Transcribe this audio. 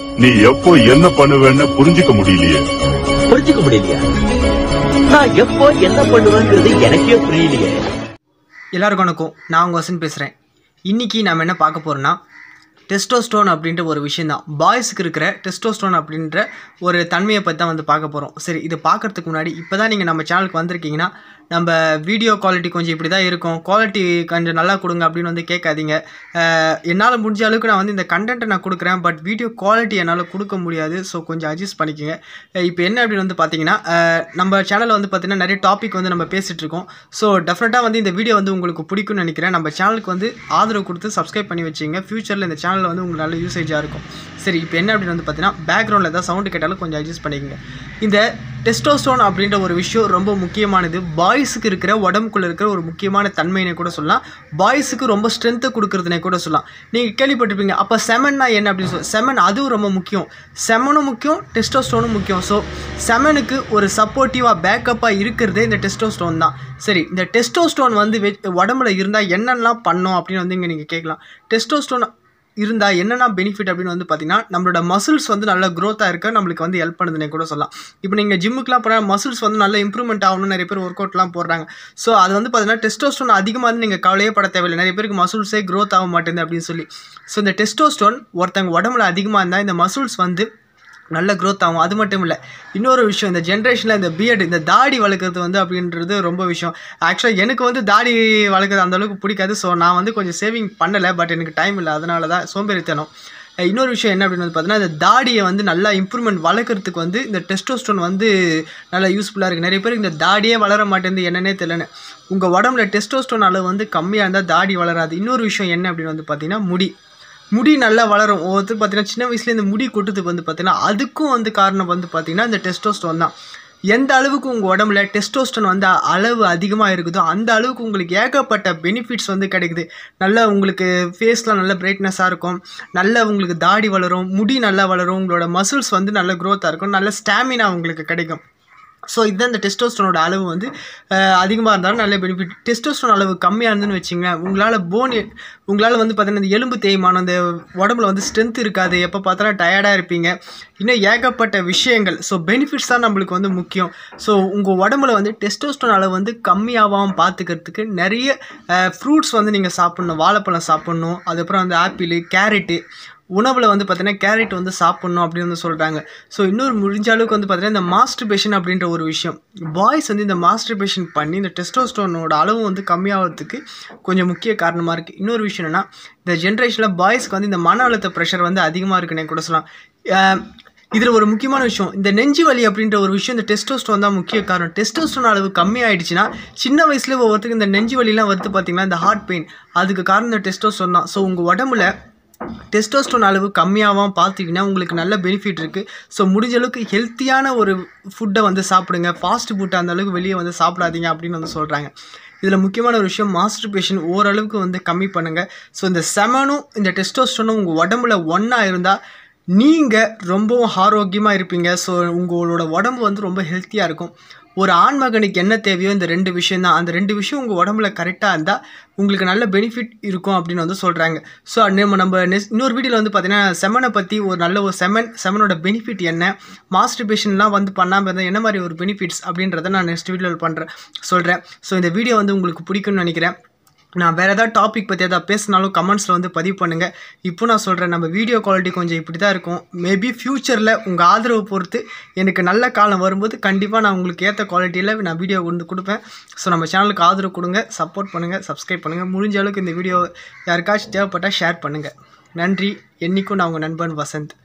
நீ எப்போ என்ன பண்ணுவேன்னு புரிஞ்சுக்க முடியலையே. புரிஞ்சுக்க முடியலையா? நான் எப்போ என்ன பண்ணுவேங்கிறது எனக்கே புரியலையே. எல்லாருக்கும் வணக்கம், நான் உங்கள் வசன் பேசுகிறேன். இன்றைக்கி நம்ம என்ன பார்க்க போகிறோன்னா, டெஸ்டோஸ்டோன் அப்படின்ற ஒரு விஷயம் தான். பாய்ஸுக்கு இருக்கிற டெஸ்டோஸ்டோன் அப்படின்ற ஒரு தன்மையை பற்றி தான் வந்து பார்க்க போகிறோம். சரி, இது பார்க்குறதுக்கு முன்னாடி இப்போ தான் நீங்கள் நம்ம சேனலுக்கு வந்திருக்கீங்கன்னா, நம்ம வீடியோ குவாலிட்டி கொஞ்சம் இப்படி தான் இருக்கும், குவாலிட்டி கொஞ்சம் நல்லா கொடுங்க அப்படின்னு வந்து கேட்காதீங்க. என்னால் முடிஞ்ச அளவுக்கு நான் வந்து இந்த கண்டென்ட்டை நான் கொடுக்குறேன், பட் வீடியோ குவாலிட்டி என்னால் கொடுக்க முடியாது. ஸோ கொஞ்சம் அட்ஜஸ்ட் பண்ணிக்கோங்க. இப்போ என்ன அப்படின்னு வந்து பார்த்தீங்கன்னா, நம்ம சேனலில் வந்து பார்த்திங்கன்னா நிறைய டாபிக் வந்து நம்ம பேசிகிட்டு இருக்கோம். ஸோ டெஃபினட்டாக வந்து இந்த வீடியோ வந்து உங்களுக்கு பிடிக்கும்னு நினைக்கிறேன். நம்ம சேனலுக்கு வந்து ஆதரவு கொடுத்து சப்ஸ்கிரைப் பண்ணி வச்சுங்க. ஃப்யூச்சரில் இந்த சேனலில் வந்து உங்களுக்கு நல்ல யூசேஜாக இருக்கும். சரி, இப்போ என்ன அப்படின்னு வந்து பார்த்தீங்கன்னா, பேக்ரவுண்டில் ஏதாவது சவுண்டு கேட்டாலும் கொஞ்சம் அட்ஜஸ்ட் பண்ணிக்கோங்க. இந்த டெஸ்டோஸ்டோன் அப்படின்ற ஒரு விஷயம் ரொம்ப முக்கியமானது. பாய்ஸுக்கு இருக்கிற உடம்புக்குள்ளே இருக்கிற ஒரு முக்கியமான தன்மையினை கூட சொல்லலாம். பாய்ஸுக்கு ரொம்ப ஸ்ட்ரென்த்தை கொடுக்குறதுனே கூட சொல்லலாம். நீங்கள் கேள்விப்பட்டிருப்பீங்க, அப்போ செமன்னா என்ன அப்படின்னு சொல்லி. செமன் அதுவும் ரொம்ப முக்கியம். செமனும் முக்கியம், டெஸ்டோஸ்டோனும் முக்கியம். ஸோ செமனுக்கு ஒரு சப்போர்ட்டிவாக பேக்கப்பாக இருக்கிறதே இந்த டெஸ்டோஸ்டோன் தான். சரி, இந்த டெஸ்டோஸ்டோன் வந்து உடம்புல இருந்தால் என்னென்னலாம் பண்ணோம் அப்படின்னு வந்து இங்கே நீங்கள் கேட்கலாம். டெஸ்டோஸ்டோன் இருந்தால் என்னென்ன பெனிஃபிட் அப்படின்னு வந்து பார்த்தீங்கன்னா, நம்மளோட மசில்ஸ் வந்து நல்ல க்ரோத்தாக இருக்க நம்மளுக்கு வந்து ஹெல்ப் பண்ணுதுன்னே கூட சொல்லலாம். இப்போ நீங்கள் ஜிம்முக்குலாம் போனால் மசில்ஸ் வந்து நல்ல இம்ப்ரூவ்மெண்ட் ஆகணும்னு நிறைய பேர் ஒர்க் அவுட்லாம் போடுறாங்க. ஸோ அது வந்து பார்த்தீங்கன்னா, டெஸ்டோஸ்டோன் அதிகமாக வந்து நீங்கள் கவலையே பட தேவையில்லை. நிறைய பேருக்கு மசில்ஸே க்ரோத் ஆக மாட்டேங்குது அப்படின்னு சொல்லி. ஸோ இந்த டெஸ்டோஸ்டோன் ஒருத்தங்க உடம்புல அதிகமாக இருந்தால் இந்த மசில்ஸ் வந்து நல்ல க்ரோத் ஆகும். அது மட்டும் இல்லை, இன்னொரு விஷயம், இந்த ஜென்ரேஷனில் இந்த பியர்டு, இந்த தாடி வளர்க்குறது வந்து அப்படின்றது ரொம்ப விஷயம். ஆக்சுவலாக எனக்கு வந்து தாடி வளர்க்குறது அந்தளவுக்கு பிடிக்காது. ஸோ நான் வந்து கொஞ்சம் சேவிங் பண்ணலை, பட் எனக்கு டைம் இல்லை, அதனால தான் சோம்பேறித்தனம். இன்னொரு விஷயம் என்ன அப்படின்னு வந்து பார்த்தீங்கன்னா, இந்த தாடியை வந்து நல்லா இம்ப்ரூவ்மெண்ட் வளர்க்குறதுக்கு வந்து இந்த டெஸ்டோஸ்டோன் வந்து நல்லா யூஸ்ஃபுல்லாக இருக்குது. நிறைய பேருக்கு இந்த தாடியே வளர மாட்டேங்குது, என்னன்னே தெரியலன்னு. உங்கள் உடம்புல டெஸ்டோஸ்டோன் அளவு வந்து கம்மியாக இருந்தால் தாடி வளராது. இன்னொரு விஷயம் என்ன அப்படின்னு வந்து பார்த்தீங்கன்னா, முடி நல்லா வளரும். ஒவ்வொருத்தர் பார்த்தீங்கன்னா சின்ன வயசுல இந்த முடி கொட்டுறதுக்கு வந்து பார்த்தீங்கன்னா, அதுக்கும் வந்து காரணம் வந்து பார்த்தீங்கன்னா இந்த டெஸ்டோஸ்டோன் தான். எந்த அளவுக்கு உங்கள் உடம்புல டெஸ்டோஸ்டோன் வந்து அளவு அதிகமாக இருக்குதோ அந்த அளவுக்கு உங்களுக்கு ஏகப்பட்ட பெனிஃபிட்ஸ் வந்து கிடைக்குது. நல்லா உங்களுக்கு ஃபேஸ்லாம் நல்ல பிரைட்னஸாக இருக்கும், நல்ல உங்களுக்கு தாடி வளரும், முடி நல்லா வளரும், உங்களோட மசில்ஸ் வந்து நல்ல க்ரோத்தாக இருக்கும், நல்ல ஸ்டாமினா உங்களுக்கு கிடைக்கும். ஸோ இதுதான் இந்த டெஸ்டோஸ்டரோட அளவு வந்து அதிகமாக இருந்தாலும் நல்ல பெனிஃபிட். டெஸ்டோஸ்டரோன் அளவு கம்மியாக இருந்துன்னு வச்சிங்களேன், உங்களால் வந்து பார்த்தீங்கன்னா இந்த எலும்பு தேய்மானம், அந்த உடம்புல வந்து ஸ்ட்ரென்த் இருக்காது, எப்போ பார்த்தாலும் டயர்டாக இருப்பீங்க, இன்னும் ஏகப்பட்ட விஷயங்கள். ஸோ பெனிஃபிட்ஸ் தான் நம்மளுக்கு வந்து முக்கியம். ஸோ உங்கள் உடம்புல வந்து டெஸ்டோஸ்டரோன் அளவு வந்து கம்மியாகாமல் பார்த்துக்கிறதுக்கு நிறைய ஃப்ரூட்ஸ் வந்து நீங்கள் சாப்பிட்ணும். வாழைப்பழம் சாப்பிட்ணும், அதுக்கப்புறம் வந்து ஆப்பிள், கேரட்டு, உணவில் வந்து பார்த்தீங்கன்னா கேரட் வந்து சாப்பிட்ணும் அப்படின்னு வந்து சொல்கிறாங்க. ஸோ இன்னொரு முடிஞ்ச அளவுக்கு வந்து பார்த்தீங்கன்னா இந்த மாஸ்டர்பேஷன் அப்படின்ற ஒரு விஷயம், பாய்ஸ் வந்து இந்த மாஸ்டர்பேஷன் பண்ணி இந்த டெஸ்டோஸ்டரோனோட அளவு வந்து கம்மியாகிறதுக்கு கொஞ்சம் முக்கிய காரணமாக இருக்குது. இன்னொரு விஷயம் என்னென்னா, இந்த ஜென்ரேஷனில் பாய்ஸ்க்கு வந்து இந்த மன அழுத்த ப்ரெஷர் வந்து அதிகமாக இருக்குன்னே கூட சொல்லலாம். இதில் ஒரு முக்கியமான விஷயம், இந்த நெஞ்சு வலி அப்படின்ற ஒரு விஷயம் இந்த டெஸ்டோஸ்டரோன் தான் முக்கிய காரணம். டெஸ்டோஸ்டரோன் அளவு கம்மியாயிடுச்சுன்னா சின்ன வயசுலேயே ஒவ்வொருத்தருக்கு இந்த நெஞ்சு வலிலாம் வருது பார்த்தீங்கன்னா, இந்த ஹார்ட் பெயின், அதுக்கு காரணம் இந்த டெஸ்டோஸ்டரோன் தான். ஸோ உங்கள் உடம்புல டெஸ்டோஸ்டரோன் அளவு கம்மியாகவும் பார்த்தீங்கன்னா உங்களுக்கு நல்ல பெனிஃபிட் இருக்குது. ஸோ முடிஞ்ச அளவுக்கு ஹெல்த்தியான ஒரு ஃபுட்டை வந்து சாப்பிடுங்க. ஃபாஸ்ட் ஃபுட்டை அந்த அளவுக்கு வெளியே வந்து சாப்பிடாதீங்க அப்படின்னு வந்து சொல்கிறாங்க. இதில் முக்கியமான ஒரு விஷயம், மாஸ்டர்பேஷன் ஓரளவுக்கு வந்து கம்மி பண்ணுங்கள். ஸோ இந்த செமனும் இந்த டெஸ்டோஸ்டரோனும் உங்கள் உடம்புல ஒன்றா இருந்தால் நீங்கள் ரொம்பவும் ஆரோக்கியமாக இருப்பீங்க. ஸோ உங்களோட உடம்பு வந்து ரொம்ப ஹெல்த்தியாக இருக்கும். ஒரு ஆண்மகனுக்கு என்ன தேவையோ இந்த 2 விஷயம் தான். அந்த 2 விஷயம் உங்கள் உடம்புல கரெக்டாக இருந்தால் உங்களுக்கு நல்ல பெனிஃபிட் இருக்கும் அப்படின்னு வந்து சொல்கிறாங்க. ஸோ நம்ம இன்னொரு வீடியோவில் வந்து பார்த்தீங்கன்னா செமனை பற்றி ஒரு நல்ல ஒரு செமனோட பெனிஃபிட் என்ன, மாஸ்டர்பேஷன்லாம் வந்து பண்ணாமல் இருந்தால் என்ன மாதிரி ஒரு பெனிஃபிட்ஸ் அப்படின்றத நான் நெக்ஸ்ட் வீடியோவில் சொல்கிறேன். ஸோ இந்த வீடியோ வந்து உங்களுக்கு பிடிக்கும்னு நினைக்கிறேன். நான் வேறு ஏதாவது டாபிக் பற்றி எதாவது பேசினாலும் கமெண்ட்ஸில் வந்து பதிவு பண்ணுங்கள். இப்போ நான் சொல்கிறேன், நம்ம வீடியோ குவாலிட்டி கொஞ்சம் இப்படி தான் இருக்கும். மேபி ஃப்யூச்சரில் உங்கள் ஆதரவு பொறுத்து எனக்கு நல்ல காலம் வரும்போது கண்டிப்பாக நான் உங்களுக்கு ஏற்ற குவாலிட்டியில் நான் வீடியோ வந்து கொடுப்பேன். ஸோ நம்ம சேனலுக்கு ஆதரவு கொடுங்க, சப்போர்ட் பண்ணுங்கள், சப்ஸ்கிரைப் பண்ணுங்கள். முடிஞ்ச அளவுக்கு இந்த வீடியோ யாருக்காச்சும் தேவைப்பட்டால் ஷேர் பண்ணுங்கள். நன்றி. என்றைக்கும் நான் உங்கள் நண்பன் வசந்த்.